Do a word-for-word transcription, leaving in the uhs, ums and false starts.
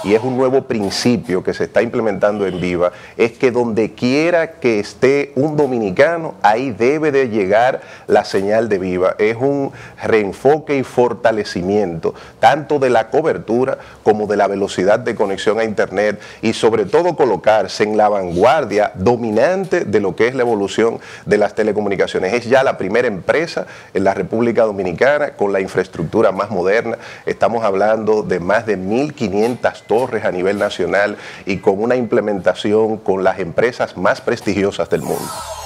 y es un nuevo principio que se está implementando en Viva, es que donde quiera que esté un dominicano, ahí debe de llegar la señal de Viva. Es un reenfoque y fortalecimiento tanto de la cobertura como de la velocidad de conexión a internet, y sobre todo colocarse en la vanguardia dominante de lo que es la evolución de las telecomunicaciones. Es ya la primera empresa en la República Dominicana con la infraestructura más moderna. Estamos hablando de más de mil quinientas torres a nivel nacional y con una implementación con las empresas más prestigiosas del mundo.